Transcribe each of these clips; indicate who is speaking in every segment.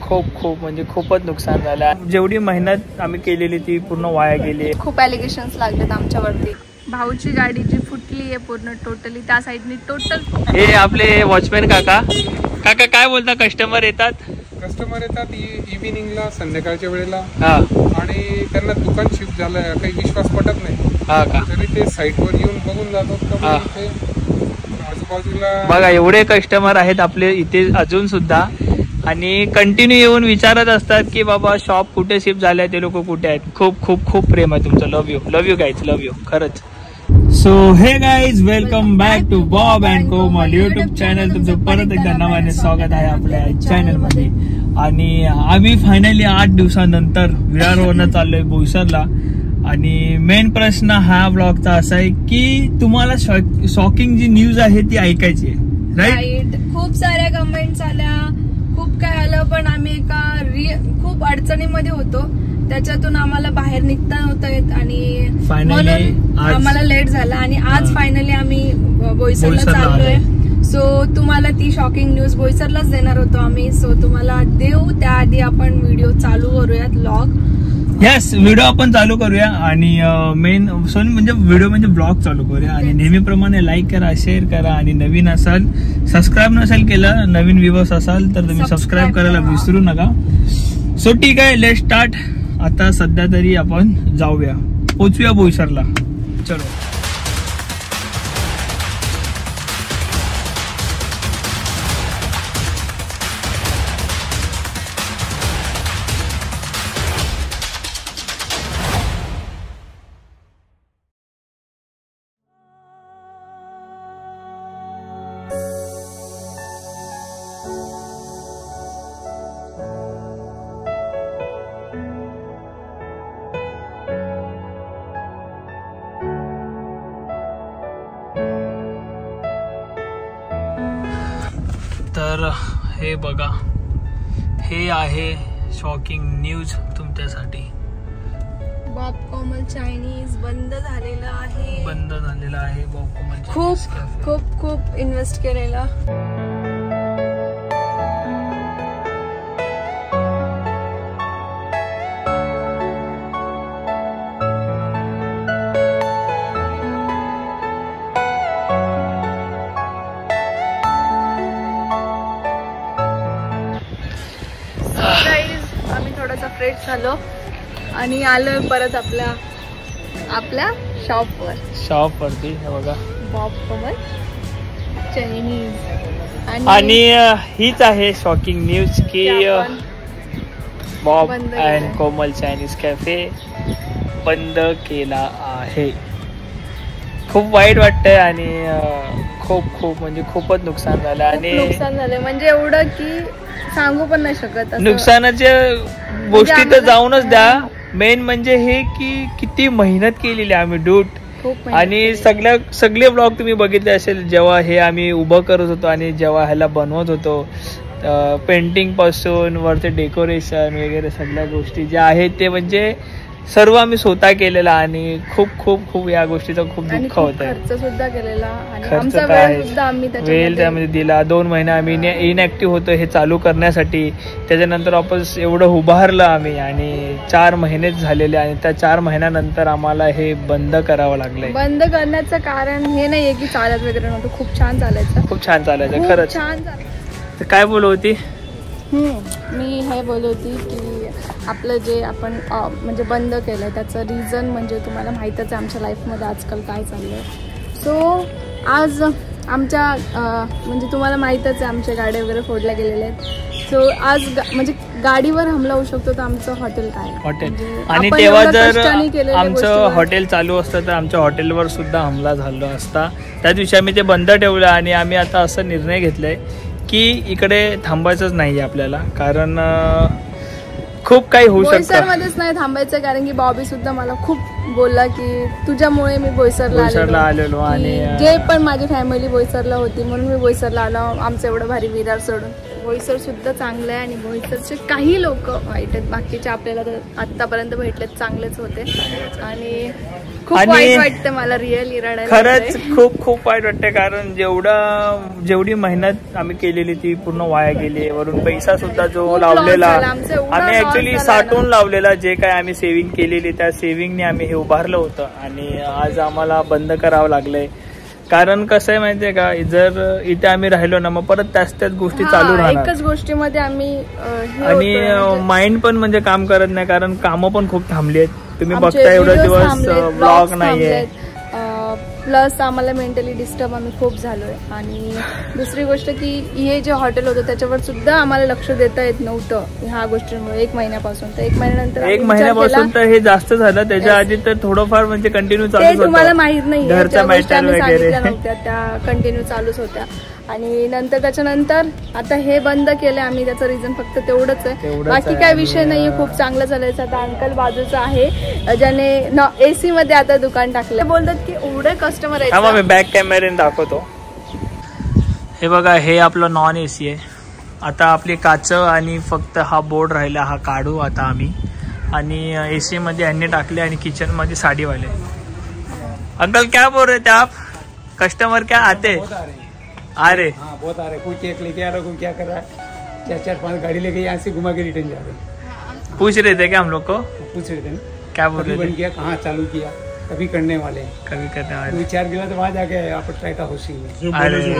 Speaker 1: खूप म्हणजे खूपच नुकसान झालं. जेवढी मेहनत आम्ही केलेली ती पूर्ण वाया गेली.
Speaker 2: खूप ॲलिगेशन्स लागलेत आमच्यावरती. भाऊची गाडी जी फुटली आहे पूर्ण टोटली, त्या साईडनी टोटल.
Speaker 1: हे आपले वॉचमॅन काका काय बोलता? कस्टमर येतात
Speaker 3: इव्हिनिंगला, संध्याकाळच्या वेळेला.
Speaker 1: हा.
Speaker 3: आणि त्यांना दुकान शिफ्ट झालं, काही विश्वास पटत नाही.
Speaker 1: हा का?
Speaker 3: तरी ते साईटवर येऊन बघून जातात. आजूबाजूला
Speaker 1: बघा एवढे कस्टमर आहेत आपले इथे अजून सुद्धा, आणि कंटिन्यू येऊन विचारत असतात की बाबा शॉप कुठे शिफ्ट झालंय, ते लोक कुठे आहेत. खूप प्रेम आहे तुमचं. Love you guys, love you खरंच. So hey guys, welcome back to Bob and Komal YouTube channel. तुमचं परत एकदा नव्याने स्वागत आहे आपल्या चॅनल मध्ये. आणि आम्ही फायनली 8 दिवसानंतर विरारवरनं चाललोय बोईसरला. आणि मेन प्रश्न हा ब्लॉगचा असा आहे की तुम्हाला शॉकिंग जी न्यूज आहे ती ऐकायची आहे, राईट?
Speaker 2: खूप साऱ्या कमेंट्स आल्या, खूप काय आलं, पण आम्ही खूप अडचणीमध्ये होतो. त्याच्यातून आम्हाला बाहेर निघता नव्हतं येत आणि म्हणून आम्हाला लेट झाला. आणि आज फायनली आम्ही बोईसरला चाललोय. सो तुम्हाला ती शॉकिंग न्यूज बोईसरलाच देणार होतो आम्ही. सो तुम्हाला देऊ त्याआधी आपण व्हिडिओ चालू करूयात, व्लॉग.
Speaker 1: येस, व्हिडिओ आपण चालू करूया. आणि मेन म्हणजे व्हिडिओ म्हणजे ब्लॉग चालू करूया. आणि नेहमीप्रमाणे लाईक करा, शेअर करा, आणि नवीन असाल, सबस्क्राईब नसेल केलं, नवीन व्ह्यूअर्स असाल तर तुम्ही सबस्क्राईब करायला विसरू नका. सो ठीक आहे, लेट स्टार्ट. आता सध्या तरी आपण जाऊया, पोचूया बोईसरला. चलो. तर हे बघा, हे आहे शॉकिंग न्यूज तुमच्यासाठी.
Speaker 2: बॉब कोमल चायनीज बंद झालेलं आहे.
Speaker 1: बॉब कोमल
Speaker 2: खूप इन्व्हेस्ट केलेला. फ्रेश झालो आणि आलोय परत आपल्या शॉपवरती. बघा, बॉब कोमल चायनीज.
Speaker 1: आणि हीच आहे शॉकिंग न्यूज की Bob and Komal Chinese cafe बंद केला आहे. खूप वाईट वाटतंय आणि खूप म्हणजे खूपच नुकसान झालं. आणि
Speaker 2: नुकसान झालं म्हणजे एवढं की सांगू पण नाही शकत.
Speaker 1: नुकसानाच्या गोष्टी तर जाऊनच द्या. मेन म्हणजे हे की किती मेहनत केलेली आम्ही डूट. आणि सगळे ब्लॉग तुम्ही बघितले असेल, जेव्हा हे आम्ही उभं करत होतो आणि जेव्हा ह्याला बनवत होतो, पेंटिंग पासून वरते डेकोरेशन वगैरे सगळ्या गोष्टी ज्या आहेत ते म्हणजे सर्व आम्ही स्वतः केलेला. आणि खूप या गोष्टीचं खूप दुःख होत आहे.
Speaker 2: खर्च सुद्धा केलेला आणि
Speaker 1: खर्च वेळ त्यामध्ये दिला. 2 महिने आम्ही इनॅक्टिव्ह होतो हे चालू करण्यासाठी. त्याच्यानंतर वापस एवढं उभारलं आम्ही आणि 4 महिनेच झालेले. आणि त्या 4 महिन्यानंतर आम्हाला हे बंद करावं लागलंय.
Speaker 2: बंद करण्याचं कारण हे नाहीये की चालत वगैरे नव्हतं, खूप छान चालायचं खरंच. तर काय बोलत होती मी? हे बोलत होती की आपलं जे आपण म्हणजे बंद केलं आहे त्याचं रिझन म्हणजे तुम्हाला माहीतच आहे आमच्या लाईफमध्ये आजकाल काय चाललं आहे. सो आज आमच्या म्हणजे तुम्हाला माहीतच आहे आमच्या गाड्या वगैरे फोडल्या गेलेल्या आहेत. सो आज म्हणजे गाडीवर हमला होऊ शकतो. तर आमचं हॉटेल काय
Speaker 1: आणि तेव्हा जर आमचं हॉटेल चालू असतं तर आमच्या हॉटेलवर सुद्धा हमला झाला असता. त्या दिवशी आम्ही ते बंद ठेवलं आणि आम्ही आता असं निर्णय घेतलाय की इकडे थांबायचंच नाही आपल्याला. कारण खूप काही होऊ शकतं.
Speaker 2: बोईसरमध्येच नाही थांबायचं कारण की बॉबी सुद्धा मला खूप बोलला की तुझ्यामुळे मी बोईसरला
Speaker 1: आलेलो. आणि
Speaker 2: जे पण माझी फॅमिली बोईसरला होती म्हणून मी बोईसरला आलो. आमचं एवढं भारी विरार सोडून बोईसर सुद्धा चांगलं आहे आणि बोईसरचे काही लोक वाईट आहेत, बाकीचे आपल्याला तर आतापर्यंत भेटलेत चांगलेच होते आणि खूप वाईट वाटतं मला रिअली रडायला.
Speaker 1: खरंच खूप खूप वाईट वाटतंय, कारण जेवढी मेहनत आम्ही केलेली ती पूर्ण वाया गेली. वरून पैसा सुद्धा जो लावलेला आम्ही ऍक्च्युली साठवून लावलेला, जे काय आम्ही सेव्हिंग केलेली त्या सेव्हिंगने आम्ही हे उभारलं होतं आणि आज आम्हाला बंद करावं लागलंय. कारण कसं आहे माहितीये का, जर इथे आम्ही राहिलो ना मग परत त्याच गोष्टी चालू राहणार,
Speaker 2: एकच गोष्टीमध्ये आम्ही
Speaker 1: आणि माइंड पण म्हणजे काम करत नाही, कारण कामं पण खूप थांबली आहेत. तुम्ही बघता एवढे दिवस ब्लॉग नाहीये,
Speaker 2: प्लस आम्हाला मेंटली डिस्टर्ब आम्ही खूप झालोय. आणि दुसरी गोष्ट की हे जे हॉटेल होतं त्याच्यावर सुद्धा आम्हाला लक्ष देता येत नव्हतं ह्या गोष्टींमुळे. 1 महिन्यापासून तर 1 महिन्यानंतर
Speaker 1: तर हे जास्त झालं. त्याच्या आधी तर थोडंफार म्हणजे कंटिन्यू चालू
Speaker 2: होतं, तुम्हाला माहित नाही
Speaker 1: घरच्या मॅटर वगैरे
Speaker 2: नव्हत्या, त्या कंटिन्यू चालूच होत्या. आणि नंतर त्याच्यानंतर आता हे बंद केलं आम्ही, त्याचं रिझन फक्त तेवढंच आहे, बाकी काय विषय नाहीये. खूप चांगलं चालायचं. आता अंकल बाजूचं आहे ज्याने AC मध्ये आता दुकान टाकलं, बोलतात की एवढे कस्टमर आहेत.
Speaker 1: मी बॅक कॅमेऱ्याने दाखवतो. हे बघा, हे आपलं नॉन AC आहे. आता आपली काच आणि फक्त हा बोर्ड राहिला, हा काढू आता आम्ही. आणि AC मध्ये यांनी टाकले आणि किचन मध्ये साडीवाले. अंकल क्या बोल रहे थे आप? कस्टमर क्या आते? अरे
Speaker 4: हाँ बहुत आ रहे, कुछ एक लेके आ रहा हूँ, क्या कर रहा है, 4-5 गाड़ी लेके यहाँ से घुमा के रिटर्न जा रहे.
Speaker 1: पूछ रहे थे क्या हम लोग को?
Speaker 4: पूछ रहे थे ना
Speaker 1: क्या बोल रहे थे?
Speaker 4: बन गया, कहाँ चालू किया, कभी करने वाले,
Speaker 1: कभी करने वाले.
Speaker 4: विचार केला तर वहाँ जाके आपण ट्राय का हाऊसिंग में.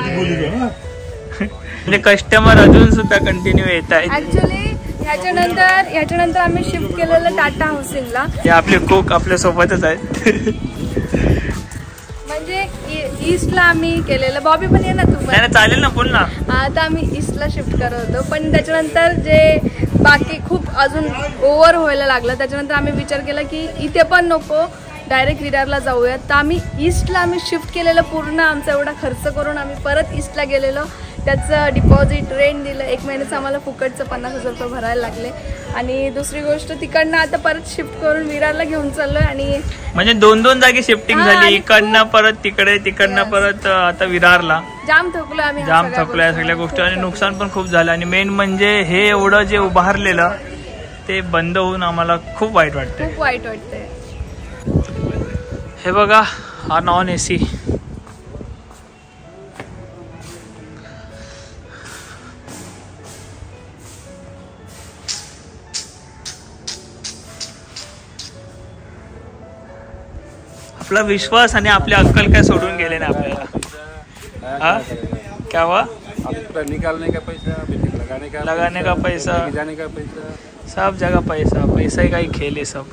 Speaker 1: म्हणजे कस्टमर अजून सुद्धा कंटिन्यू येत आहेत.
Speaker 2: ऍक्च्युली ह्याच्यानंतर आम्ही शिफ्ट केलेलं टाटा हाऊसिंगला.
Speaker 1: हे आपले कुक आपल्या सोबतच आहेत.
Speaker 2: म्हणजे ईस्टला आम्ही केलेलं. बॉबी पण ये ना तू पण.
Speaker 1: चालेल ना, बोल ना.
Speaker 2: आता आम्ही ईस्टला शिफ्ट करत होतो, पण त्याच्यानंतर जे बाकी खूप अजून ओव्हर व्हायला लागलं, त्याच्यानंतर आम्ही विचार केला की इथे पण नको, डायरेक्ट विरारला जाऊयात. तर आम्ही ईस्टला शिफ्ट केलेलं. पूर्ण आमचा एवढा खर्च करून आम्ही परत ईस्टला गेलेलो. त्याचं डिपॉझिट रेंट दिलं, 1 महिन्याचं आम्हाला फुकटचं 50,000 रुपये भरायला लागले. आणि दुसरी गोष्ट, तिकडनं आता परत शिफ्ट करून विरारला घेऊन चाललोय. आणि
Speaker 1: म्हणजे 2 जागी शिफ्टिंग झाली, इकडनं परत तिकडे, तिकडनं परत आता विरारला.
Speaker 2: जाम थकलो आम्ही,
Speaker 1: जाम थकलो या सगळ्या गोष्टी, आणि नुकसान पण खूप झालं. आणि मेन म्हणजे हे एवढं जे उभारलेलं ते बंद होऊन आम्हाला खूप वाईट वाटतंय.
Speaker 2: खूप वाईट वाटतंय.
Speaker 1: हे बघा, हा नॉन AC. आपला विश्वास आणि आपले अक्कल काय सोडून गेले ना आपल्याला. हाँ क्या हुआ?
Speaker 3: निकालने का पैसा,
Speaker 1: लगाने का पैसा,
Speaker 3: जाने का पैसा,
Speaker 1: सब जगह पैसा. पैसा ही काही खेळ आहे सब.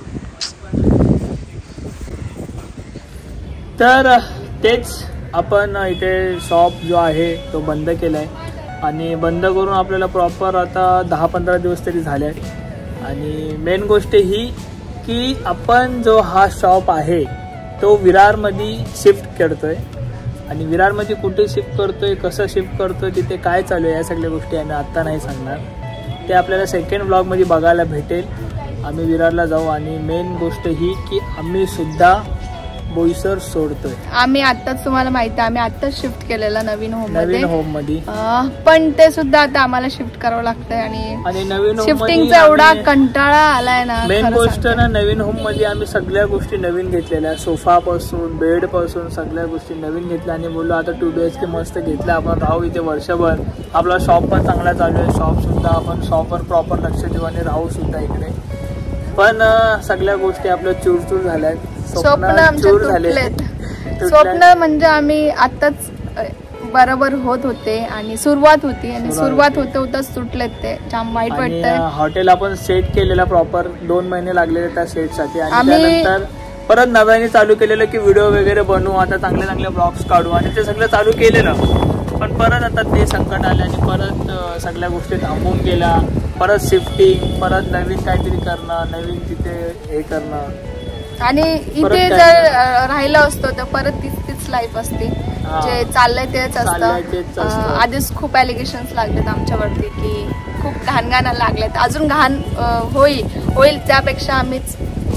Speaker 1: तर तेच आपण इथे शॉप जो आहे तो बंद केलाय. आणि बंद करून आपल्याला प्रॉपर आता 10-15 दिवस तरी झाले. आणि मेन गोष्ट ही की आपण जो हा शॉप आहे तो विरारमध्ये शिफ्ट करतोय. आणि विरारमध्ये कुठे शिफ्ट करतोय, कसं शिफ्ट करतोय, तिथे काय चालू आहे, या सगळ्या गोष्टी आम्ही आत्ता नाही सांगणार. ते आपल्याला सेकंड ब्लॉगमध्ये बघायला भेटेल. आम्ही विरारला जाऊ. आणि मेन गोष्ट ही की आम्ही सुद्धा बोईसर सोडतोय.
Speaker 2: आम्ही आत्ताच, तुम्हाला माहिती आहे, आम्ही आत्ताच शिफ्ट केलेलं नवीन होम मध्ये. पण ते सुद्धा आता आम्हाला शिफ्ट करावं लागतंय. आणि
Speaker 1: नवीन
Speaker 2: शिफ्टिंगचा एवढा कंटाळा आलाय ना.
Speaker 1: मेन गोष्ट ना, नवीन होम मध्ये आम्ही सगळ्या गोष्टी नवीन घेतलेल्या, सोफा पासून बेड पासून सगळ्या गोष्टी नवीन घेतल्या. आणि बोललो आता 2 BHK मस्त घेतला, आपण राहू इथे वर्षभर. आपला शॉप पण चांगला चालू आहे. शॉप सुद्धा आपण शॉपवर प्रॉपर लक्ष देऊ आणि राहू सुद्धा इकडे. पण सगळ्या गोष्टी आपल्या चूरचूर झाल्या.
Speaker 2: स्वप्न आमचे तुटलेत. स्वप्न म्हणजे आम्ही आताच बरोबर होत होते आणि सुरुवात होती, आणि सुरुवात होताच तुटलेत. ते जाम वाईट वाटतंय.
Speaker 1: हॉटेल आपण सेट केलेला प्रॉपर 2 महिने लागलेले त्या सेटसाठी. आणि त्यानंतर परत नव्याने चालू केलेलं की व्हिडिओ वगैरे बनवू, आता चांगले ब्लॉग्स काढू. आणि ते सगळं चालू केलेलं, पण परत आता ते संकट आले आणि परत सगळ्या गोष्टी थांबून गेल्या. परत शिफ्टिंग, परत नवीन काहीतरी करणं, नवीन तिथे हे करणं.
Speaker 2: आणि इथे जर राहिलं असतं तर परत तीच लाईफ असते. जे चाललंय तेच असतं. आधीच खूप ॲलिगेशन्स लागलेत आमच्यावरती की खूप घाण लागलेत. अजून घाण होईल, त्यापेक्षा आम्हीच निघू ही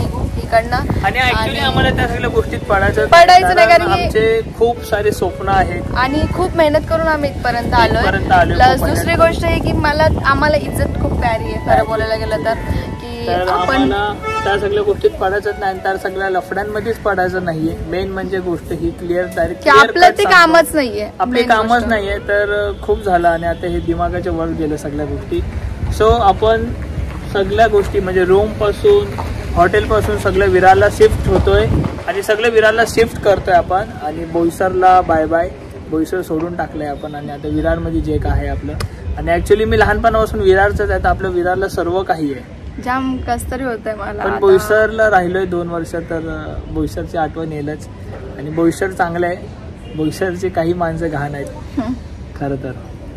Speaker 2: तिकडनं.
Speaker 1: आणि ऍक्च्युली आम्हाला त्या सगळ्या गोष्टीत पडायचं
Speaker 2: नाही, कारण
Speaker 1: आमचे खूप सारे स्वप्न आहेत आणि
Speaker 2: खूप मेहनत करून आम्ही इथपर्यंत आलोय. प्लस दुसरी गोष्ट आहे की आम्हाला इज्जत खूप प्यारी आहे खरं बोलायला गेलं तर, की आपण
Speaker 1: त्या सगळ्या गोष्टीत पडायचंच नाही, त्या सगळ्या लफड्यांमध्येच पडायचं नाहीये. मेन म्हणजे गोष्ट ही क्लिअर डायरेक्ट
Speaker 2: आपलं ते कामच नाहीये,
Speaker 1: आपले कामच नाहीये. तर खूप झालं आणि आता हे दिमागाच्या वर गेलं सगळ्या गोष्टी. सो आपण सगळ्या गोष्टी म्हणजे रूम पासून हॉटेल पासून सगळं विरारला शिफ्ट होतोय आणि सगळं विरारला शिफ्ट करतोय आपण. आणि बोईसरला बाय बाय, बोईसर सोडून टाकलंय आपण आणि आता विरारमध्ये जे काय आहे आपलं. आणि ऍक्च्युली मी लहानपणापासून विरारचंच आहे, तर आपलं विरारला सर्व काही आहे.
Speaker 2: जाम कस्तरी होतंय मला.
Speaker 1: पण बोईसरला राहिलोय 2 वर्ष, तर बोईसरची आठवण येईलच. आणि बोईसर चांगलं आहे, बोईसरची काही माणसं घाण आहेत खरं तर.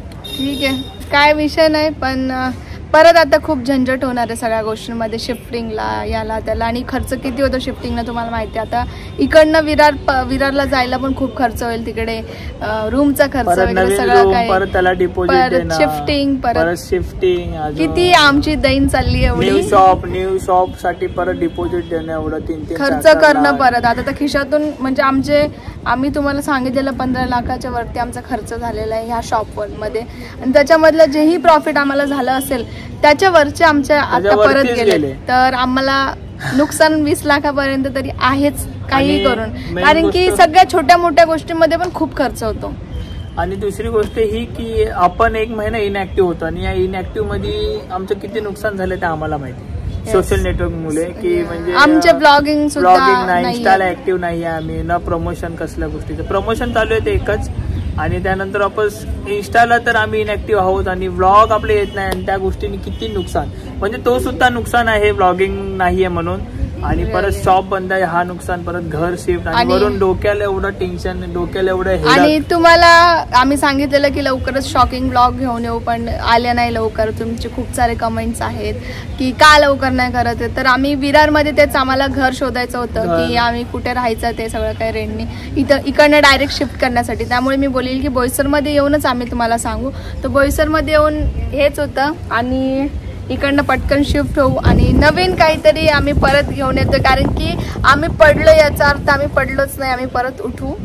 Speaker 2: ठीक आहे, काय विषय नाही. पण परत आता खूप झंझट होणार आहे सगळ्या गोष्टींमध्ये, शिफ्टिंगला याला त्याला. आणि खर्च किती होतो शिफ्टिंगला तुम्हाला माहिती आहे. आता इकडनं विरारला जायला पण खूप खर्च होईल, तिकडे रूमचा खर्च वगैरे सगळं काय,
Speaker 1: परत त्याला डिपॉझिट,
Speaker 2: शिफ्टिंग, परत
Speaker 1: शिफ्टिंग,
Speaker 2: किती आमची दैन चालली एवढी.
Speaker 1: न्यू शॉप साठी परत डिपॉझिट देणं, एवढं 3-3
Speaker 2: खर्च करणं परत. आता तर खिशातून म्हणजे आम्ही तुम्हाला सांगितलेलं 15 लाखाच्या वरती आमचा खर्च झालेला आहे ह्या शॉपवर मध्ये. आणि त्याच्यामधलं जेही प्रॉफिट आम्हाला झालं असेल त्याच्यावरचे आमच्या आता परत गेले, तर आम्हाला नुकसान 20 लाखापर्यंत तरी आहेच काही करून. कारण की सगळ्या छोट्या मोठ्या गोष्टींमध्ये पण खूप खर्च होतो.
Speaker 1: आणि दुसरी गोष्ट ही की आपण 1 महिना इनॅक्टिव्ह होतो आणि या इनॅक्टिव्ह मध्ये आमचं किती नुकसान झालं ते आम्हाला माहिती. सोशल नेटवर्क मुळे की म्हणजे
Speaker 2: आमचे ब्लॉगिंग
Speaker 1: नाही, इन्स्टाला ऍक्टिव्ह नाही आहे आम्ही, ना प्रमोशन कसल्या गोष्टीचं. प्रमोशन चालू आहे ते एकच, आणि त्यानंतर आपण इन्स्टाला तर आम्ही इनॅक्टिव्ह आहोत आणि व्लॉग आपले येत नाही. आणि त्या गोष्टीने किती नुकसान, म्हणजे तो सुद्धा नुकसान आहे व्लॉगिंग नाहीये म्हणून. आणि परत शॉप बंद आहे, हा नुकसान. परत घर शिफ्ट, आणि वरून डोक्याला एवढं टेन्शन, डोक्याला एवढं.
Speaker 2: आणि तुम्हाला आम्ही सांगितलेलं की लवकरच शॉकिंग ब्लॉग घेऊन येऊ, पण आल्या नाही लवकर. तुमचे खूप सारे कमेंट्स आहेत की का लवकर नाही करत आहे. तर आम्ही विरारमध्ये तेच आम्हाला घर शोधायचं होतं की आम्ही कुठे राहायचं ते सगळं काही रेंटनी इकडनं डायरेक्ट शिफ्ट करण्यासाठी. त्यामुळे मी बोलेल की बोईसरमध्ये येऊनच आम्ही तुम्हाला सांगू. तर बोईसरमध्ये येऊन हेच होतं आणि इकडनं पटकन शिफ्ट होऊ आणि नवीन काहीतरी आम्ही परत घेऊन येतो. कारण की आम्ही पडलो याचा अर्थ आम्ही पडलोच नाही, आम्ही परत उठू,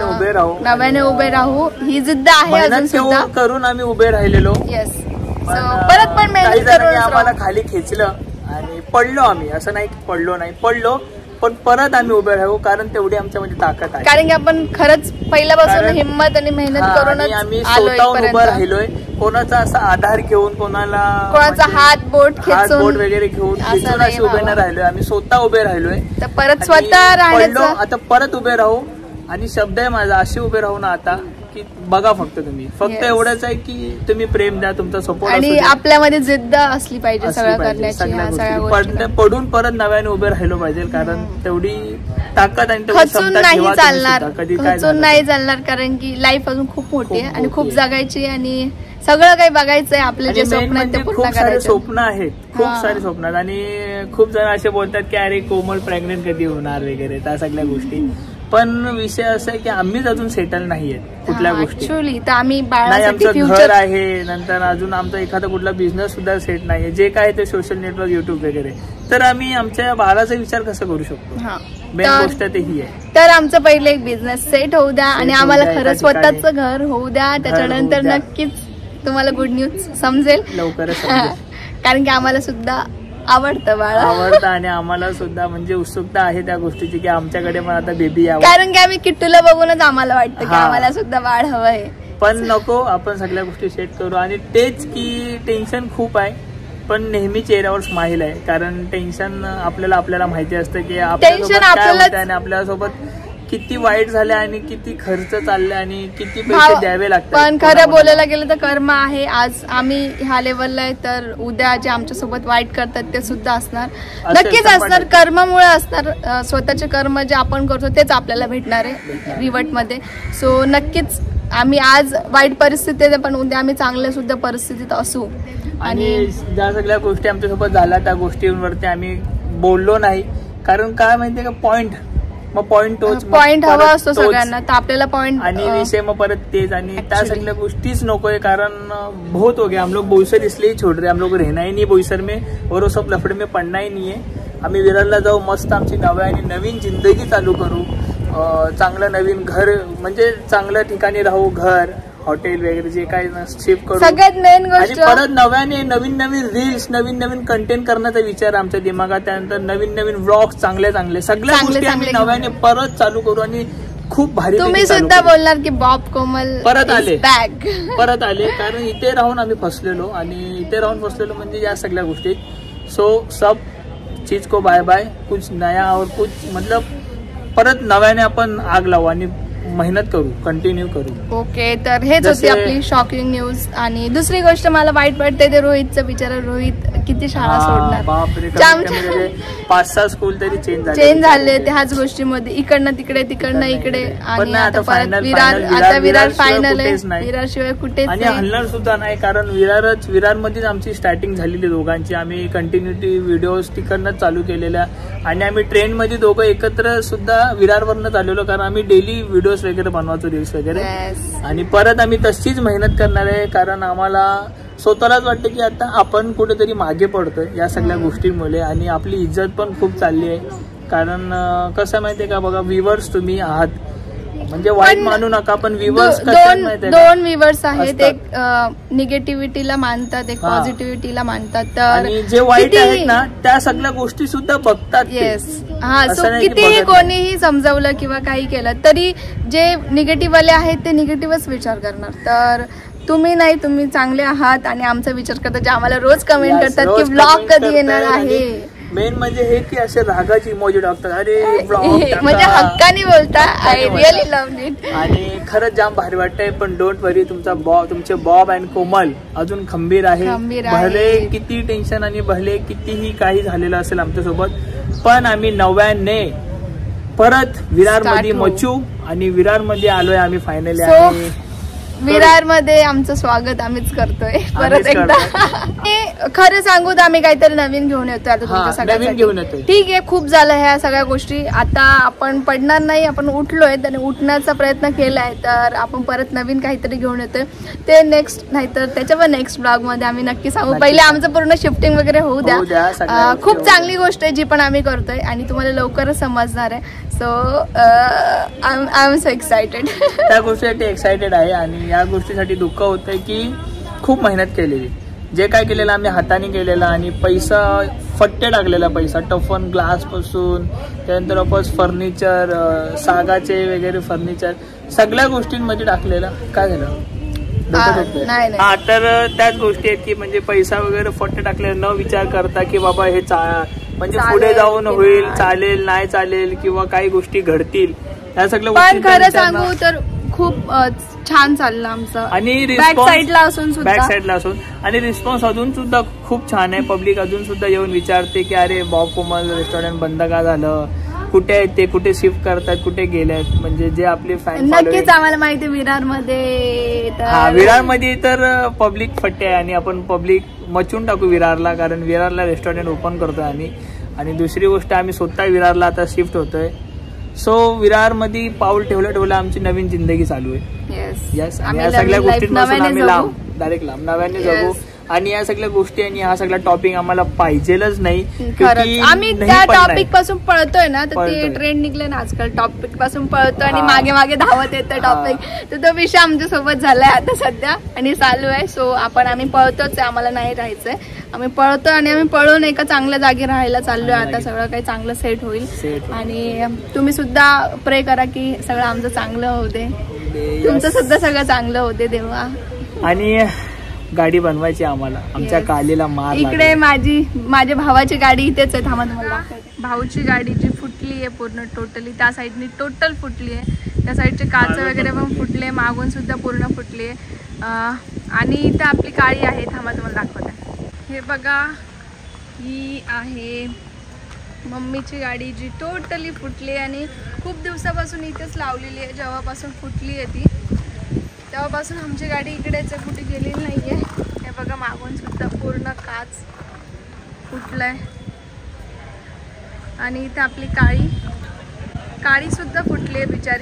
Speaker 2: नव्याने उभे राहू. ही जिद्द आहे अजून सुद्धा,
Speaker 1: करून आम्ही उभे राहिलेलो.
Speaker 2: येस, परत पण मेहनत करून
Speaker 1: आम्हाला खाली खेचलं आणि पडलो आम्ही. असं नाही की पडलो, पण परत आम्ही उभे राहू, कारण तेवढी आमच्यामध्ये ताकद आहे.
Speaker 2: कारण की आपण खरंच पहिल्यापासून हिंमत आणि मेहनत करून
Speaker 1: आम्ही स्वतःहून उभं राहिलोय. कोणाचा असा आधार घेऊन, कोणाचा
Speaker 2: हात बोट
Speaker 1: वगैरे घेऊन अशी उभे नाही राहिलोय. आम्ही स्वतः उभे राहिलोय.
Speaker 2: तर परत स्वतः राहिलो,
Speaker 1: आता परत उभे राहू. आणि शब्द आहे माझा, असे उभे राहू ना आता की बघा फक्त तुम्ही, फक्त एवढंच आहे की तुम्ही प्रेम द्या, तुमचा सपोर्ट,
Speaker 2: आणि आपल्यामध्ये जिद्द असली पाहिजे सगळं करण्याची.
Speaker 1: पडून परत नव्याने उभे राहिलो पाहिजे, कारण तेवढी ताकद आणि
Speaker 2: खचून नाही चालणार, खचून नाही चालणार. कारण की लाईफ अजून खूप मोठी आहे आणि खूप जगायची आणि सगळं काही बघायचंय. आपले जे स्वप्न आहेत ते पूर्ण करायचे.
Speaker 1: स्वप्न आहेत, खूप सारे स्वप्न आहेत. आणि खूप जण असे बोलतात की अरे कोमल प्रेग्नेंट कधी होणार वगैरे, त्या सगळ्या गोष्टी. पण विषय असा आहे की आम्हीच अजून सेटल नाहीये कुठल्या गोष्टी.
Speaker 2: तर आम्ही
Speaker 1: आमचं घर आहे, नंतर अजून आमचा एखादा कुठला बिझनेस सुद्धा सेट नाहीये. जे काय ते सोशल नेटवर्क, युट्यूब वगैरे. तर आम्ही आमच्या बाळाचा विचार कसा करू शकतो, मेन गोष्ट ते ही आहे.
Speaker 2: तर आमचं पहिले एक बिझनेस सेट होऊ द्या आणि आम्हाला खरं स्वतःच घर होऊ द्या. त्याच्यानंतर नक्कीच तुम्हाला गुड न्यूज समजेल
Speaker 1: लवकरच.
Speaker 2: कारण की आम्हाला सुद्धा आवडतं
Speaker 1: आणि आम्हाला सुद्धा म्हणजे उत्सुकता आहे त्या गोष्टीची की आमच्याकडे पण आता बेबी यावं.
Speaker 2: कारण की आम्ही किट्टूला बघूनच आम्हाला वाटतं की आम्हाला सुद्धा बाळ हवं आहे.
Speaker 1: पण नको, आपण सगळ्या गोष्टी सेट करू. आणि तेच की टेन्शन खूप आहे, पण नेहमी चेहऱ्यावर स्माईल आहे. कारण टेन्शन आपल्याला माहिती असतं की आपल्यासोबत किती वाईट झाले आणि किती खर्च चालले आणि किती पैसे द्यावे लागतात.
Speaker 2: पण खरं बोलायला गेलं तर कर्म आहे. आज आम्ही ह्या लेवलला आहे, तर उद्या जे आमच्यासोबत वाईट करतात ते सुद्धा असणार, नक्कीच असणार. कर्मामुळे असणार. स्वतःचे कर्म जे आपण करतो तेच आपल्याला भेटणार आहे रिव्हर्ट मध्ये. सो नक्कीच आम्ही आज वाईट परिस्थितीत, पण उद्या आम्ही चांगल्या सुद्धा परिस्थितीत असू.
Speaker 1: आणि ज्या सगळ्या गोष्टी आमच्यासोबत झाल्या त्या गोष्टींवरती आम्ही बोललो नाही. कारण काय माहितीये का, पॉइंट
Speaker 2: हवा असतो सगळ्यांना, तर आपल्याला पॉइंट
Speaker 1: आणि विषय मग परत तेच. आणि त्या सगळ्या गोष्टीच नकोय. कारण बहुत हो गया, हम लोग बोईसर इसलिए छोड़ रहे, हम लोग रहना ही नहीं बोईसर में और वो सब लफड़े में पड़ना ही नहीं है. आम्ही विरारला जाऊ, मस्त आमची नवीन जिंदगी चालू करू, चांगलं नवीन घर म्हणजे चांगल्या ठिकाणी राहू, घर हॉटेल वगैरे जे काही शिफ्ट करू.
Speaker 2: सगळ्यात मेन
Speaker 1: आणि परत नवीन रील्स नवीन कंटेंट करण्याचा विचार आमच्या दिमागात. त्यानंतर नवीन व्लॉग्स चांगल्या सगळ्या गोष्टी आम्ही नव्याने परत चालू करू आणि खूप भारी.
Speaker 2: तुम्ही सुद्धा बोलणार की बॉब कोमल
Speaker 1: परत आले कारण इथे राहून आम्ही फसलेलो आणि इथे राहून फसलेलो म्हणजे या सगळ्या गोष्टी. सो सब चीज को बाय बाय, कुछ नया और कुछ मतलब परत नव्याने आपण आग लावू आणि मेहनत करू, कंटिन्यू करू.
Speaker 2: ओके, तर हेच होती आपली शॉकिंग न्यूज. आणि दुसरी गोष्ट मला वाईट वाटते ते रोहितचं. बिचारा रोहित किती शाळा सोडणार.
Speaker 1: 5-6 स्कूल तरी
Speaker 2: चेंज झाले ह्याच गोष्टीमध्ये, इकडनं तिकडे तिकडनं इकडे. आणि आता परत विरार फायनल आहे, विरार शिवाय कुठेच
Speaker 1: आणि हलणार सुद्धा नाही कारण विरारमध्येच आमची स्टार्टिंग झालेली दोघांची. आम्ही कंटिन्युटी व्हिडिओज तिकडनंच चालू केलेल्या आणि आम्ही ट्रेन मध्ये दोघं एकत्र सुद्धा विरारवरनं चाललेलो कारण आम्ही डेली व्हिडिओ वगैरे बनवायचो, रील्स वगैरे. आणि परत आम्ही तशीच मेहनत करणार आहे कारण आम्हाला स्वतःलाच वाटतं की आता आपण कुठेतरी मागे पडतोय या सगळ्या गोष्टींमुळे आणि आपली इज्जत पण खूप चालली आहे. कारण कसं माहितीये का बघा, व्ह्यूअर्स तुम्ही आहात म्हणजे वाईट मानू नका, पण व्ह्यूअर्स
Speaker 2: दोन व्ह्यूअर्स आहेत, एक निगेटिव्हिटीला मानतात, एक पॉझिटिव्हिटीला मानतात. तर
Speaker 1: जे वाईट आहेत ना त्या सगळ्या गोष्टी सुद्धा बघतात.
Speaker 2: येस, हा. सो कितीही कोणीही समजावलं किंवा काही केलं तरी जे निगेटिव्ह वाले आहेत ते निगेटिव्हच विचार करणार. तर तुम्ही नाही, तुम्ही चांगले आहात आणि आमचा विचार करतात, जे आम्हाला रोज कमेंट करतात की व्लॉग कधी येणार आहे.
Speaker 1: मेन म्हणजे हे की असे रागाची इमोजी टाकतात, अरे
Speaker 2: म्हणजे हक्काने बोलता. आय रिअली लव्ह इट
Speaker 1: आणि खरंच जाम भारी वाटतंय. पण डोंट वरी, तुमचे बॉब अँड कोमल अजून खंबीर आहे. भले किती टेन्शन आणि भले कितीही काही झालेलं असेल आमच्यासोबत, पण आम्ही नव्याने परत विरारमध्ये मचू आणि विरारमध्ये आलोय आम्ही फायनली. आणि
Speaker 2: विरारमध्ये आमचं स्वागत आम्हीच करतोय परत एकदा. खरं सांगू तर आम्ही काहीतरी नवीन घेऊन येतोय आता तुमच्या सगळ्यांसाठी. ठीक आहे, खूप झालं ह्या सगळ्या गोष्टी. आता आपण पडणार नाही, आपण उठलोय आणि उठण्याचा प्रयत्न केलाय. तर आपण परत नवीन काहीतरी घेऊन येतोय, ते नेक्स्ट नाहीतर त्याच्यावर नेक्स्ट ब्लॉग मध्ये आम्ही नक्की सांगू. पहिले आमचं पूर्ण शिफ्टिंग वगैरे होऊ द्या. खूप चांगली गोष्ट आहे जी पण आम्ही करतोय आणि तुम्हाला लवकरच समजणार आहे. So I am so excited.
Speaker 1: त्या गोष्टीसाठी एक्सायटेड आहे आणि या गोष्टीसाठी दुःख होतंय की खूप मेहनत केलेली, जे काय केलेलं आम्ही हाताने केलेलं आणि पैसा फट्टे टाकलेला, पैसा टफन ग्लास पासून त्यानंतर वापस फर्निचर, सागाचे वगैरे फर्निचर सगळ्या गोष्टींमध्ये टाकलेलं. काय झालं? हा, तर त्याच गोष्टी आहेत की म्हणजे पैसा वगैरे फट्टे टाकले न विचार करता की बाबा हे म्हणजे पुढे जाऊन होईल, चालेल नाही चालेल किंवा काही गोष्टी घडतील, ह्या सगळ्या गोष्टी.
Speaker 2: पण खरं सांगू तर खूप छान चाललं आमचं
Speaker 1: आणि
Speaker 2: बॅक साईडला
Speaker 1: असून आणि रिस्पॉन्स अजून सुद्धा खूप छान आहे. पब्लिक अजून सुद्धा येऊन विचारते की अरे बॉब कोमल रेस्टॉरंट बंद का झालं, कुठे आहेत ते, कुठे शिफ्ट करतात, कुठे गेलेत. म्हणजे जे आपले फॅन
Speaker 2: नक्कीच आम्हाला माहिती
Speaker 1: विरारमध्ये तर पब्लिक फट्टे आहे आणि आपण पब्लिक मचून टाकू विरारला, कारण विरारला रेस्टॉरंट ओपन करतोय आम्ही. आणि दुसरी गोष्ट आम्ही स्वतः विरारला आता शिफ्ट होतोय. सो विरारमध्ये पाऊल ठेवलं आमची नवीन जिंदगी चालू आहे. येस, आणि या सगळ्या गोष्टींपासून आम्ही डायरेक्ट नव्याने जगू. आणि या सगळ्या गोष्टी आणि हा सगळा टॉपिक आम्हाला पाहिजेलच नाही.
Speaker 2: आम्ही त्या टॉपिक पासून पळतोय ना, तर ते ट्रेंड निघले ना आजकाल, टॉपिक पासून पळतोय आणि मागे मागे धावत येतं टॉपिक. तर तो विषय आमच्या सोबत झालाय आता सध्या आणि चालू आहे. सो आम्ही पळतोच आहे, आम्हाला नाही राहायचंय. आम्ही पळतोय आणि आम्ही पळून एका चांगल्या जागी राहायला चाललोय. आता सगळं काही चांगलं सेट होईल आणि तुम्ही सुद्धा प्रे करा की सगळं आमचं चांगलं होऊ दे, तुमचं सुद्धा सगळं चांगलं होते देवा.
Speaker 1: आणि गाडी बनवायची आम्हाला, आमच्या कालीला मार.
Speaker 2: इकडे माझ्या भावाची गाडी इथेच आहे, थांबा तुम्हाला दाखवते. भाऊची गाडी जी फुटली आहे पूर्ण टोटली, त्या साईडनी टोटल फुटली आहे. त्या साईडचे काच वगैरे पण फुटले, मागून सुद्धा पूर्ण फुटली आहे. आणि इथे आपली काळी आहे, थांबा तुम्हाला दाखवते. हे बघा, ही आहे मम्मीची गाडी जी टोटली फुटली आणि खूप दिवसापासून इथेच लावलेली आहे. जेव्हापासून फुटली आहे ती तेव्हापासून आमची गाडी इकडेच आहे, कुठे गेलेली नाही आहे. हे बघा, मागून सुद्धा पूर्ण काच फुटलाय. आणि इथे आपली काळी सुद्धा फुटली आहे बिचारी.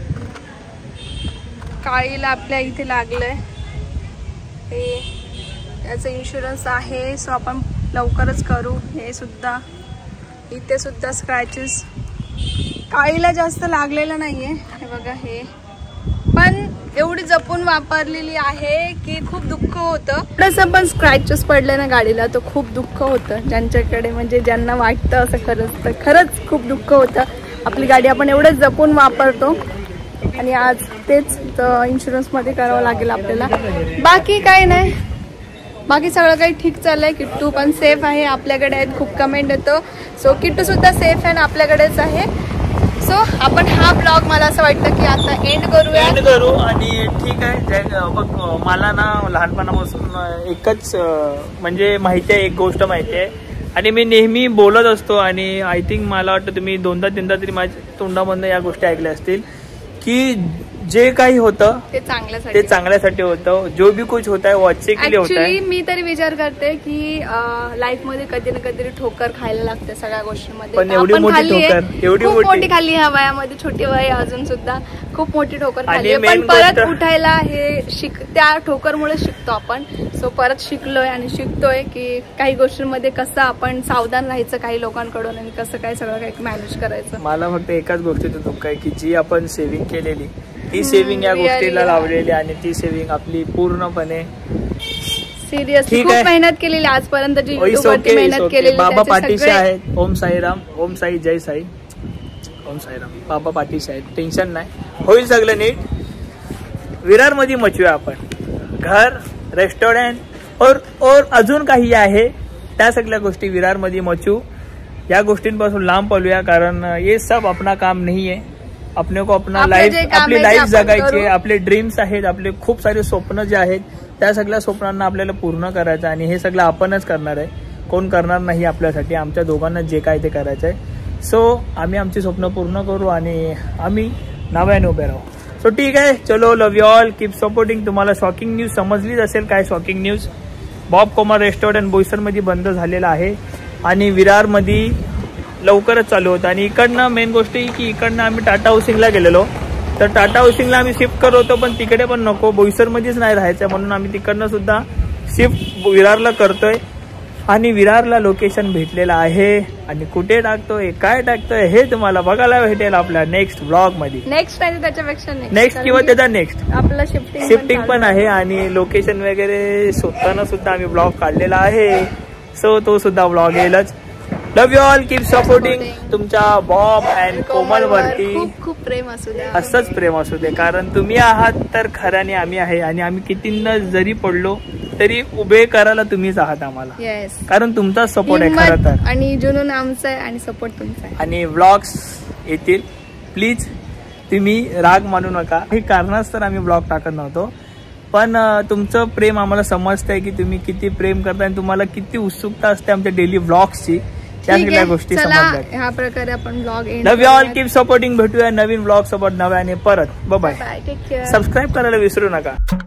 Speaker 2: काळीला आपल्या इथे लागलंय. हे याचं इन्शुरन्स आहे, सो आपण लवकरच करू. हे सुद्धा इथे सुद्धा स्क्रॅचेस, काळीला जास्त लागलेलं नाहीये, हे बघा हे, पण एवढी जपून वापरलेली आहे की खूप दुःख होतं. थोडंसं पण स्क्रॅचेस पडले ना गाडीला तर खूप दुःख होतं. ज्यांच्याकडे म्हणजे ज्यांना वाटतं असं खरंच तर खरंच खूप दुःख होतं. आपली गाडी आपण एवढंच जपून वापरतो आणि आज तेच इन्शुरन्समध्ये करावं लागेल आपल्याला. बाकी काय नाही, बाकी सगळं काही ठीक चाललंय. किट्टू पण सेफ आहे, आपल्याकडे आहेत. खूप कमेंट येतो, सो किट्टू सुद्धा सेफ आहे आणि आपल्याकडेच आहे. सो आपण हा ब्लॉग मला असं वाटतं की आता एंड करू
Speaker 1: आणि ठीक आहे. बघ मला ना लहानपणापासून एकच म्हणजे माहिती आहे, एक गोष्ट माहिती आहे आणि मी नेहमी बोलत असतो आणि आय थिंक मला वाटतं तुम्ही 2दा-3दा तरी माझ्या तोंडामधनं या गोष्टी ऐकल्या असतील की जे काही होतं ते चांगल्यासाठी होतं. जो भी कुछ होता है वो अच्छे के लिए होता है.
Speaker 2: मी तरी विचार करते की लाईफ मध्ये कधी ना कधी ठोकर खायला लागते सगळ्या गोष्टींमध्ये.
Speaker 1: पण एवढी मोठी ठोकर, एवढी
Speaker 2: मोठी खाल्ली ह्या वयामध्ये, छोटी वय अजून सुद्धा खूप मोठी ठोकर खाल्ली. पण परत उठायला हे त्या ठोकरमुळे शिकतो आपण. सो परत शिकलोय आणि शिकतोय की काही गोष्टींमध्ये कसं आपण सावधान राहायचं काही लोकांकडून आणि कसं काय सगळं काही मॅनेज करायचं.
Speaker 1: मला फक्त एकाच गोष्टीचं दुःख आहे की जी आपण सेव्हिंग केलेली ती सेव्हिंग या गोष्टीला लावलेली आणि ती सेव्हिंग आपली पूर्णपणे
Speaker 2: सिरियसली खूप मेहनत केलेली आजपर्यंतची मेहनत केलेली.
Speaker 1: बाबा पाठीशी आहेत. ओम साईराम, ओम साई, जय साई, ओम साईराम. बाबा पाठीशी आहेत, टेन्शन नाही, होईल सगळं नीट. विरार मध्ये मचूया आपण. घर, रेस्टॉरंट और अजून काही आहे त्या सगळ्या गोष्टी विरार मध्ये मचू. या गोष्टींपासून लांब पळूया कारण ये सब अपना काम नहीं है. अपने को अपना लाईफ, आपली लाईफ जगायची आहे. आपले ड्रीम्स आहेत, आपले खूप सारे स्वप्न जे आहेत त्या सगळ्या स्वप्नांना आपल्याला पूर्ण करायचं आणि हे सगळं आपणच करणार आहे. कोण करणार नाही आपल्यासाठी. आमच्या दोघांना जे काय ते करायचं आहे. सो आम्ही आमची स्वप्न पूर्ण करू आणि आम्ही नावाने उभे राहू. सो ठीक आहे, चलो, love you all, keep supporting. तुम्हाला शॉकिंग न्यूज समजलीच असेल. काय shocking news? Bob Kumar restaurant बोईसरमध्ये बंद झालेला आहे आणि विरारमध्ये लवकरच चालू होतं. आणि इकडनं मेन गोष्ट ही की इकडनं आम्ही टाटा हाऊसिंगला गेलेलो, तर टाटा हाऊसिंगला आम्ही शिफ्ट करत होतो पण तिकडे पण नको, बोईसरमध्येच नाही राहायचं म्हणून आम्ही तिकडनं सुद्धा शिफ्ट विरारला करतोय. आणि विरारला लोकेशन भेटलेलं आहे आणि कुठे टाकतोय, काय टाकतोय हे तुम्हाला बघायला भेटेल आपल्या नेक्स्ट ब्लॉग मध्ये.
Speaker 2: नेक्स्ट त्याच्यापेक्षा
Speaker 1: नेक्स्ट किंवा त्याचा नेक्स्ट
Speaker 2: आपला
Speaker 1: शिफ्टिंग पण आहे आणि लोकेशन वगैरे शोधताना सुद्धा आम्ही ब्लॉग काढलेला आहे. सो तो सुद्धा ब्लॉग येईलच. Love you all, keep supporting. तुमच्या बॉब अँड कोमल वरती
Speaker 2: खूप खूप प्रेम असू दे,
Speaker 1: असंच प्रेम असू दे कारण तुम्ही आहात तर खऱ्याने आम्ही आहे आणि आम्ही कितींदा जरी पडलो तरी उभे करायला तुम्हीच आहात आम्हाला. कारण तुमचा सपोर्ट आहे खरं तर.
Speaker 2: आणि जुनून आमचा आहे आणि सपोर्ट तुमचा आहे.
Speaker 1: आणि व्लॉग्स येतील, प्लीज तुम्ही राग मानू नका. हे कारणाच तर आम्ही ब्लॉग टाकत नव्हतो पण तुमचं प्रेम आम्हाला समजतंय की तुम्ही किती प्रेम करताय आणि तुम्हाला किती उत्सुकता असते आमच्या डेली व्लॉग्सची. त्या सगळ्या गोष्टी समजल्या.
Speaker 2: ह्या प्रकारे आपण blog
Speaker 1: love you all, keep supporting. भेटूया नवीन ब्लॉग सोबत नव्याने परत. Bye bye.
Speaker 2: Take care.
Speaker 1: Subscribe करायला विसरू नका.